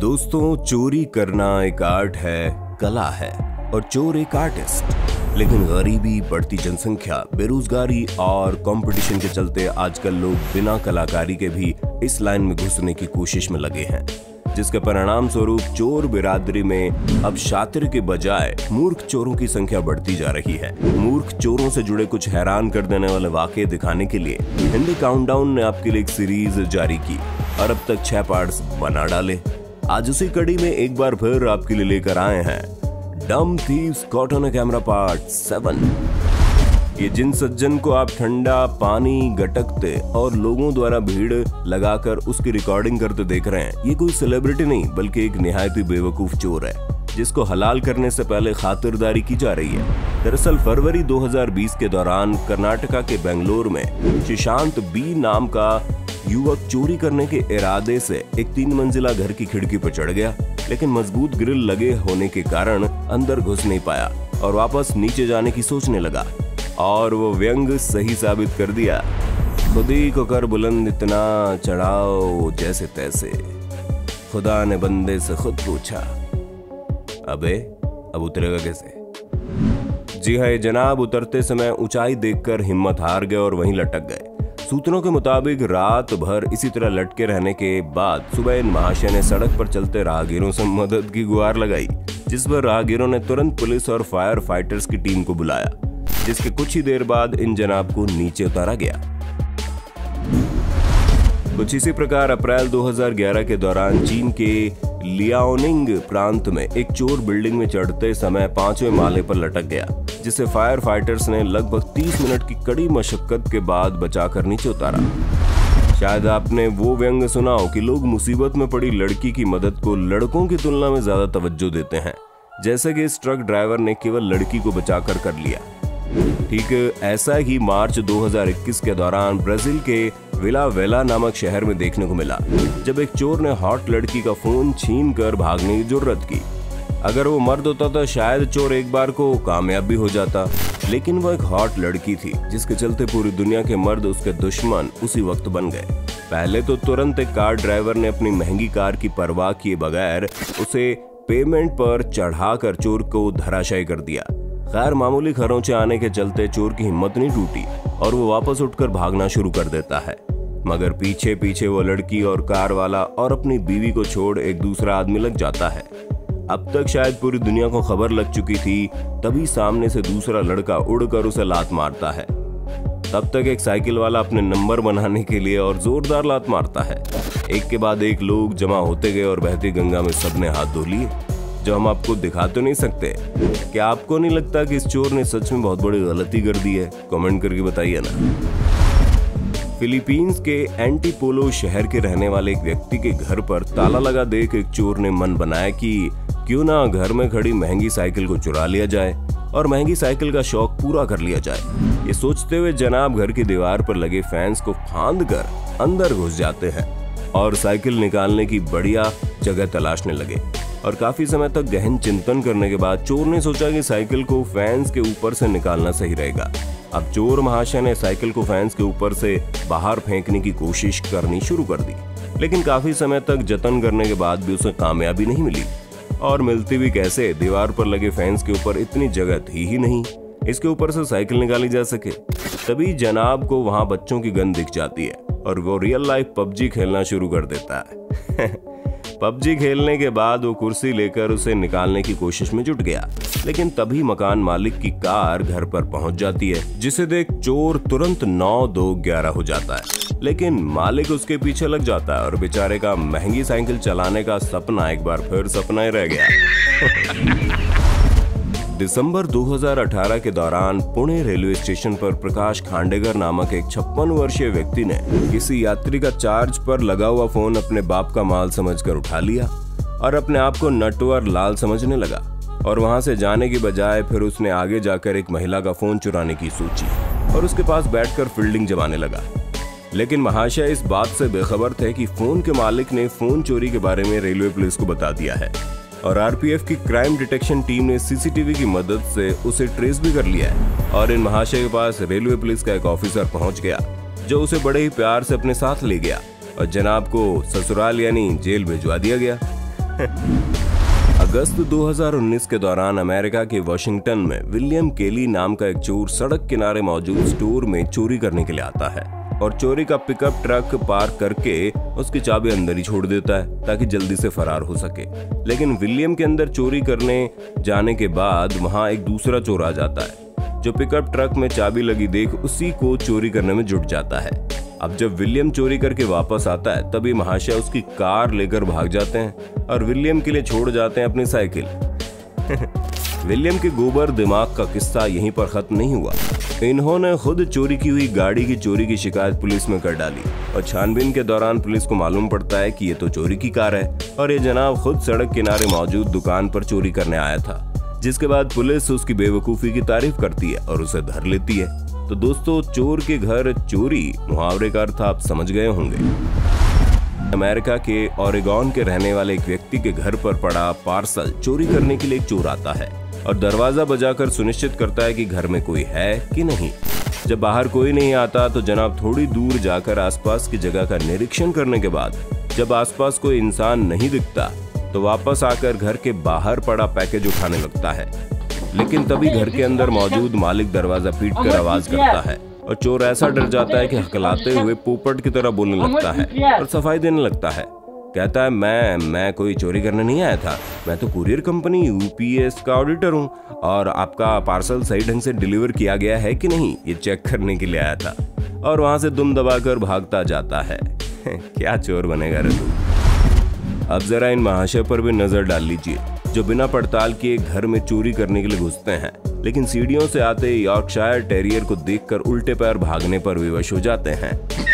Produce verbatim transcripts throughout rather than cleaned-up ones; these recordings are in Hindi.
दोस्तों, चोरी करना एक आर्ट है, कला है और चोर एक आर्टिस्ट। लेकिन गरीबी, बढ़ती जनसंख्या, बेरोजगारी और कंपटीशन के चलते आजकल लोग बिना कलाकारी के भी इस लाइन में घुसने की कोशिश में लगे हैं, जिसके परिणाम स्वरूप चोर बिरादरी में अब शातिर के बजाय मूर्ख चोरों की संख्या बढ़ती जा रही है। मूर्ख चोरों से जुड़े कुछ हैरान कर देने वाले वाकये दिखाने के लिए हिंदी काउंटडाउन ने आपके लिए एक सीरीज जारी की और अब तक छह पार्ट्स बना डाले। आज उसी कड़ी में एक बार फिर आपके लिए लेकर आए हैं dumb thieves caught on a camera part seven. ये जिन सज्जन को आप ठंडा पानी गटकते और लोगों द्वारा भीड़ लगाकर उसकी रिकॉर्डिंग करते देख रहे हैं, ये कोई सेलिब्रिटी नहीं बल्कि एक निहायत ही बेवकूफ चोर है, जिसको हलाल करने से पहले खातिरदारी की जा रही है। दरअसल फरवरी दो हज़ार बीस के दौरान कर्नाटका के बेंगलोर में सुशांत बी नाम का युवक चोरी करने के इरादे से एक तीन मंजिला घर की खिड़की पर चढ़ गया, लेकिन मजबूत ग्रिल लगे होने के कारण अंदर घुस नहीं पाया और वापस नीचे जाने की सोचने लगा। और वो व्यंग सही साबित कर दिया। खुदी को कर बुलंद इतना चढ़ाओ जैसे तैसे, खुदा ने बंदे से खुद पूछा, अबे अब उतरेगा कैसे? जी हाँ जनाब, उतरते समय ऊंचाई देखकर हिम्मत हार गए और वहीं लटक गए। सूत्रों के मुताबिक रात भर इसी तरह लटके रहने के बाद सुबह इन महाशय ने सड़क पर चलते राहगीरों से मदद की गुहार लगाई, जिस पर राहगीरों ने तुरंत पुलिस और फायर फाइटर्स की टीम को बुलाया, जिसके कुछ ही देर बाद इन जनाब को नीचे उतारा गया। कुछ इसी प्रकार अप्रैल दो हज़ार ग्यारह के दौरान चीन के लियाओनिंग प्रांत में एक चोर बिल्डिंग में चढ़ते समय पांचवें माले पर लटक गया, जिसे फायर फाइटर्स ने लगभग तीस मिनट की कड़ी मशक्कत के बाद बचाकर नीचे उतारा। शायद आपने वो व्यंग सुना हो कि लोग मुसीबत में पड़ी लड़की की मदद को लड़कों की तुलना में ज्यादा तवज्जो देते हैं, जैसे कि इस ट्रक ड्राइवर ने केवल लड़की को बचाकर कर लिया। ठीक ऐसा ही मार्च दो हज़ार इक्कीस के दौरान ब्राजील के विला वेला नामक शहर में देखने को मिला, जब एक चोर ने हॉट लड़की का फोन छीन कर भागने की जुर्रत की। अगर वो मर्द होता तो शायद चोर एक बार को कामयाब भी हो जाता, लेकिन वो एक हॉट लड़की थी, जिसके चलते पूरी दुनिया के मर्द उसके दुश्मन उसी वक्त बन गए। पहले तो तुरंत एक कार ड्राइवर ने अपनी महंगी कार की परवाह किए बगैर उसे पेमेंट पर चढ़ाकर चोर को धराशायी कर दिया। खैर मामूली खरोंचे आने के चलते चोर की हिम्मत नहीं टूटी और वो वापस उठकर भागना शुरू कर देता है, मगर पीछे पीछे वो लड़की और कार वाला और अपनी बीवी को छोड़ एक दूसरा आदमी लग जाता है। अब तक शायद पूरी दुनिया को खबर लग चुकी थी, तभी सामने से दूसरा लड़का उड़कर उसे लात मारता है। तब तक एक साइकिल वाला अपने नंबर बनाने के लिए और जोरदार लात मारता है। एक के बाद एक लोग जमा होते गए और बहती गंगा में सबने हाथ धो लिए, जो हम आपको दिखा तो नहीं सकते। क्या आपको नहीं लगता कि इस चोर ने सच में बहुत बड़ी गलती कर दी है? कमेंट करके बताइए ना। फिलीपींस के एंटीपोलो शहर के रहने वाले एक व्यक्ति के घर पर ताला लगा देख एक चोर ने मन बनाया कि क्यों ना घर में खड़ी महंगी साइकिल को चुरा लिया जाए और महंगी साइकिल का शौक पूरा कर लिया जाए। ये सोचते हुए जनाब घर की दीवार पर लगे फैंस को फांद कर अंदर घुस जाते हैं और साइकिल निकालने की बढ़िया जगह तलाशने लगे। और काफी समय तक गहन चिंतन करने के बाद चोर ने सोचा कि साइकिल को फैंस के ऊपर से निकालना सही रहेगा। अब चोर महाशय ने साइकिल को फैंस के ऊपर से बाहर फेंकने की कोशिश करनी शुरू कर दी, लेकिन काफी समय तक जतन करने के बाद भी उसे कामयाबी नहीं मिली। और मिलती भी कैसे, दीवार पर लगे फैंस के ऊपर इतनी जगह थी ही नहीं इसके ऊपर से साइकिल निकाली जा सके। तभी जनाब को वहां बच्चों की गन दिख जाती है और वो रियल लाइफ पबजी खेलना शुरू कर देता है। पबजी खेलने के बाद वो कुर्सी लेकर उसे निकालने की कोशिश में जुट गया, लेकिन तभी मकान मालिक की कार घर पर पहुंच जाती है, जिसे देख चोर तुरंत नौ दो ग्यारह हो जाता है। लेकिन मालिक उसके पीछे लग जाता है और बेचारे का महंगी साइकिल चलाने का सपना एक बार फिर सपना ही रह गया। दिसंबर दो हज़ार अठारह के दौरान पुणे रेलवे स्टेशन पर प्रकाश खांडेकर नामक एक छप्पन वर्षीय व्यक्ति ने किसी यात्री का चार्ज पर लगा हुआ फोन अपने बाप का माल समझकर उठा लिया और अपने आप को नटवर लाल समझने लगा और वहां से जाने की बजाय फिर उसने आगे जाकर एक महिला का फोन चुराने की सोची और उसके पास बैठकर फील्डिंग जमाने लगा। लेकिन महाशय इस बात से बेखबर थे कि फोन के मालिक ने फोन चोरी के बारे में रेलवे पुलिस को बता दिया है और आरपीएफ की क्राइम डिटेक्शन टीम ने सीसीटीवी की मदद से उसे ट्रेस भी कर लिया है। और इन महाशय के पास रेलवे पुलिस का एक ऑफिसर पहुंच गया, जो उसे बड़े ही प्यार से अपने साथ ले गया और जनाब को ससुराल यानी जेल भिजवा दिया गया। अगस्त दो हज़ार उन्नीस के दौरान अमेरिका के वाशिंगटन में विलियम केली नाम का एक चोर सड़क किनारे मौजूद स्टोर में चोरी करने के लिए आता है और चोरी का पिकअप ट्रक पार्क करके उसकी चाबी अंदर ही छोड़ देता है ताकि जल्दी से फरार हो सके। लेकिन विलियम के अंदर चोरी करने जाने के बाद वहां एक दूसरा चोर आ जाता है जो पिकअप ट्रक में चाबी लगी देख उसी को चोरी करने में जुट जाता है। अब जब विलियम चोरी करके वापस आता है तभी महाशय उसकी कार लेकर भाग जाते हैं और विलियम के लिए छोड़ जाते हैं अपनी साइकिल। विलियम के गोबर दिमाग का किस्सा यहीं पर खत्म नहीं हुआ। इन्होंने खुद चोरी की हुई गाड़ी की चोरी की शिकायत पुलिस में कर डाली और छानबीन के दौरान पुलिस को मालूम पड़ता है कि ये तो चोरी की कार है और ये जनाब खुद सड़क किनारे मौजूद दुकान पर चोरी करने आया था। जिसके बाद पुलिस उसकी बेवकूफ़ी की तारीफ करती है और उसे धर लेती है। तो दोस्तों, चोर के घर चोरी मुहावरे का अर्थ आप समझ गए होंगे। अमेरिका के ओरेगॉन के रहने वाले एक व्यक्ति के घर पर पड़ा पार्सल चोरी करने के लिए एक चोर आता है और दरवाजा बजाकर सुनिश्चित करता है कि घर में कोई है कि नहीं। जब बाहर कोई नहीं आता तो जनाब थोड़ी दूर जाकर आसपास की जगह का निरीक्षण करने के बाद जब आसपास कोई इंसान नहीं दिखता तो वापस आकर घर के बाहर पड़ा पैकेज उठाने लगता है। लेकिन तभी घर के अंदर मौजूद मालिक दरवाजा पीटकर आवाज करता है और चोर ऐसा डर जाता है कि हकलाते हुए पोपट की तरह बोलने लगता है और सफाई देने लगता है। कहता है, मैं मैं कोई चोरी करने नहीं आया था, मैं तो कुरियर कंपनी यूपीएस का ऑडिटर हूँ और आपका पार्सल सही ढंग से डिलीवर किया गया है कि नहीं ये चेक करने के लिए आया था। और वहां से दुम दबाकर भागता जाता है। क्या चोर बनेगा रे तू। अब जरा इन महाशय पर भी नजर डाल लीजिए जो बिना पड़ताल किए घर में चोरी करने के लिए घुसते हैं लेकिन सीढ़ियों से आते यॉर्कशायर टेरियर को देखकर उल्टे पैर भागने पर विवश हो जाते हैं।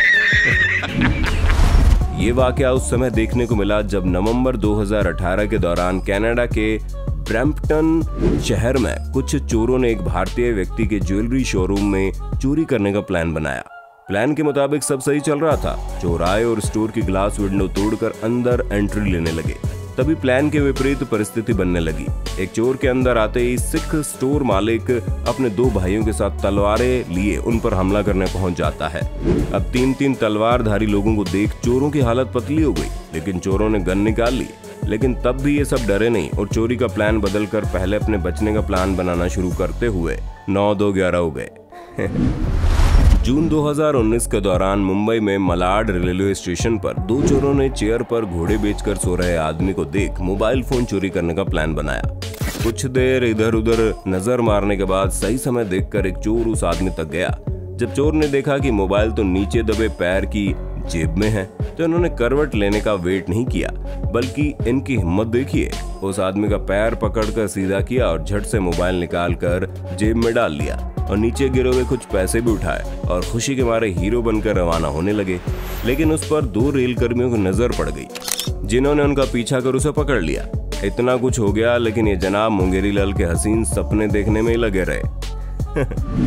ये वाकया उस समय देखने को मिला जब नवंबर दो हज़ार अठारह के दौरान कनाडा के ब्रैम्पटन शहर में कुछ चोरों ने एक भारतीय व्यक्ति के ज्वेलरी शोरूम में चोरी करने का प्लान बनाया। प्लान के मुताबिक सब सही चल रहा था। चोर आए और स्टोर की ग्लास विंडो तोड़कर अंदर एंट्री लेने लगे। तभी प्लान के विपरीत परिस्थिति बनने लगी। एक चोर के अंदर आते ही सिख स्टोर मालिक अपने दो भाइयों के साथ तलवारें लिए उन पर हमला करने पहुंच जाता है। अब तीन तीन तलवारधारी लोगों को देख चोरों की हालत पतली हो गई लेकिन चोरों ने गन निकाल ली। लेकिन तब भी ये सब डरे नहीं और चोरी का प्लान बदलकर पहले अपने बचने का प्लान बनाना शुरू करते हुए नौ दो ग्यारह हो गए। जून दो हज़ार उन्नीस के दौरान मुंबई में मलाड रेलवे स्टेशन पर दो चोरों ने चेयर पर घोड़े बेचकर सो रहे आदमी को देख मोबाइल फोन चोरी करने का प्लान बनाया। कुछ देर इधर उधर नजर मारने के बाद सही समय देखकर एक चोर उस आदमी तक गया। जब चोर ने देखा कि मोबाइल तो नीचे दबे पैर की जेब में है तो इन्होंने करवट लेने का वेट नहीं किया बल्कि इनकी हिम्मत देखिए। उस आदमी का पैर पकड़कर सीधा किया और झट से मोबाइल निकालकर जेब में डाल लिया और नीचे गिरे हुए कुछ पैसे भी उठाए और खुशी के मारे हीरो बनकर रवाना होने लगे। लेकिन उस पर दो रेल कर्मियों को नजर पड़ गई जिन्होंने उनका पीछा कर उसे पकड़ लिया। इतना कुछ हो गया लेकिन ये जनाब मुंगेरी लाल के हसीन सपने देखने में ही लगे रहे।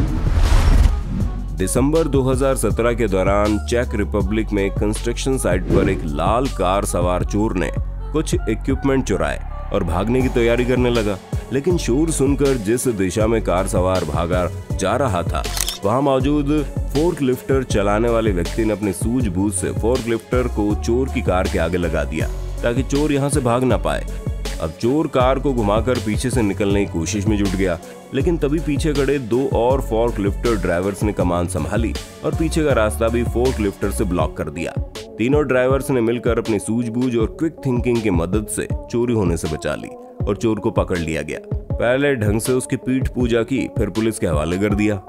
दिसंबर दो हज़ार सत्रह के दौरान चेक रिपब्लिक में कंस्ट्रक्शन साइट पर एक लाल कार सवार चोर ने कुछ इक्विपमेंट चुराए और भागने की तैयारी करने लगा। लेकिन शोर सुनकर जिस दिशा में कार सवार भागा जा रहा था वहां मौजूद फोर्क लिफ्टर चलाने वाले व्यक्ति ने अपनी सूझबूझ से फोर्क लिफ्टर को चोर की कार के आगे लगा दिया ताकि चोर यहां से भाग ना पाए। अब चोर कार को घुमाकर पीछे से निकलने की कोशिश में जुट गया लेकिन तभी पीछे खड़े दो और फोर्क लिफ्टर ड्राइवर्स ने कमान संभाली और पीछे का रास्ता भी फोर्क लिफ्टर से ब्लॉक कर दिया। तीनों ड्राइवर्स ने मिलकर अपनी सूझबूझ और क्विक थिंकिंग की मदद से चोरी होने से बचा ली और चोर को पकड़ लिया गया। पहले ढंग से उसकी पीठ पूजा की फिर पुलिस के हवाले कर दिया।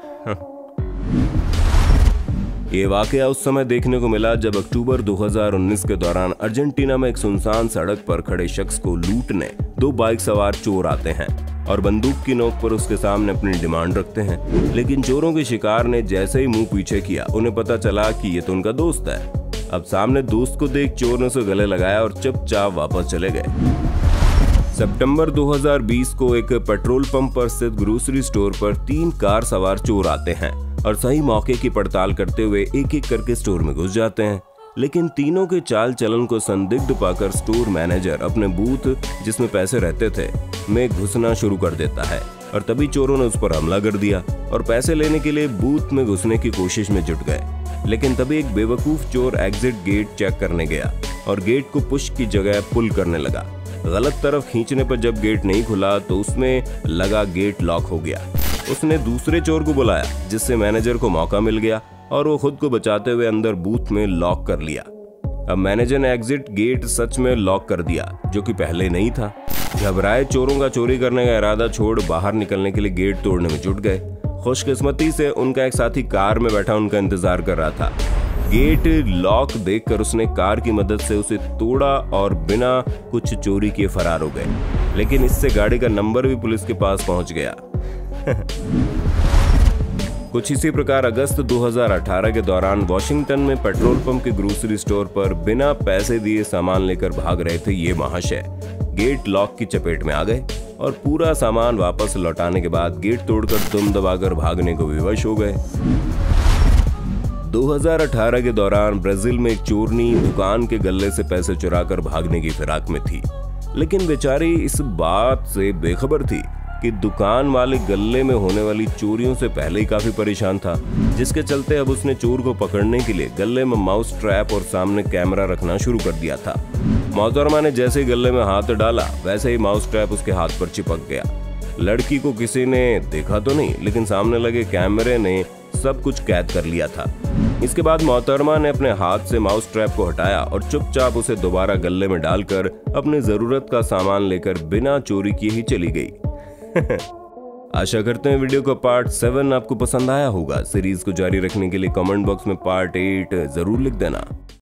ये वाकया उस समय देखने को मिला जब अक्टूबर दो हज़ार उन्नीस के दौरान अर्जेंटीना में एक सुनसान सड़क पर खड़े शख्स को लूटने दो बाइक सवार चोर आते हैं और बंदूक की नोक पर उसके सामने अपनी डिमांड रखते हैं। लेकिन चोरों के शिकार ने जैसे ही मुंह पीछे किया उन्हें पता चला कि ये तो उनका दोस्त है। अब सामने दोस्त को देख चोर ने उसे गले लगाया और चुपचाप वापस चले गए। सितंबर दो हज़ार बीस को एक पेट्रोल पंप पर स्थित ग्रोसरी स्टोर पर तीन कार सवार चोर आते हैं और सही मौके की पड़ताल करते हुए एक एक करके स्टोर में घुस जाते हैं। लेकिन तीनों के चाल चलन को संदिग्ध पाकर स्टोर मैनेजर अपने बूथ जिसमें पैसे रहते थे में घुसना शुरू कर देता है और तभी चोरों ने उस पर हमला कर दिया और पैसे लेने के लिए बूथ में घुसने की कोशिश में जुट गए। लेकिन तभी एक बेवकूफ चोर एग्जिट गेट चेक करने गया और गेट को पुश की जगह पुल करने लगा। गलत तरफ खींचने पर जब गेट नहीं खुला तो उसमें लगा गेट लॉक हो गया। उसने दूसरे चोर को बुलाया जिससे मैनेजर को मौका मिल गया और वो खुद को बचाते हुए अंदर बूथ में लॉक कर लिया। अब मैनेजर ने एग्जिट गेट सच में लॉक कर दिया जो कि पहले नहीं था। घबराए चोरों का चोरी करने का इरादा छोड़ बाहर निकलने के लिए गेट तोड़ने में जुट गए। खुशकिस्मती से उनका एक साथी कार में बैठा उनका इंतजार कर रहा था। गेट लॉक देखकर उसने कार की मदद से उसे तोड़ा और बिना कुछ चोरी किए फरार हो गए। लेकिन इससे गाड़ी का नंबर भी पुलिस के पास पहुंच गया। कुछ इसी प्रकार अगस्त दो हज़ार अठारह के दौरान वॉशिंगटन में पेट्रोल पंप के ग्रोसरी स्टोर पर बिना पैसे दिए सामान लेकर भाग रहे थे ये महाशय गेट लॉक की चपेट में आ गए और पूरा सामान वापस लौटाने के बाद गेट तोड़कर दुम दबाकर भागने को विवश हो गए। दो हज़ार अठारह के दौरान ब्राजील में एक चोरनी दुकान के गल्ले से पैसे चुराकर भागने की फिराक में थी, लेकिन बेचारी इस बात से बेखबर थी कि दुकान वाले गल्ले में होने वाली चोरियों से पहले ही काफी परेशान था, जिसके चलते अब उसने चोर को पकड़ने के लिए गले में माउस ट्रैप और सामने कैमरा रखना शुरू कर दिया था। मोहतरमा ने जैसे ही गले में हाथ डाला वैसे ही माउस ट्रैप उसके हाथ पर चिपक गया। लड़की को किसी ने देखा तो नहीं, लेकिन सामने लगे कैमरे ने सब कुछ कैद कर लिया था। इसके बाद मोहतरमा ने अपने हाथ से माउस ट्रैप को हटाया और चुपचाप उसे दोबारा गले में डालकर अपनी जरूरत का सामान लेकर बिना चोरी किए ही चली गई। आशा करते हैं वीडियो का पार्ट सेवन आपको पसंद आया होगा। सीरीज को जारी रखने के लिए कमेंट बॉक्स में पार्ट एट जरूर लिख देना।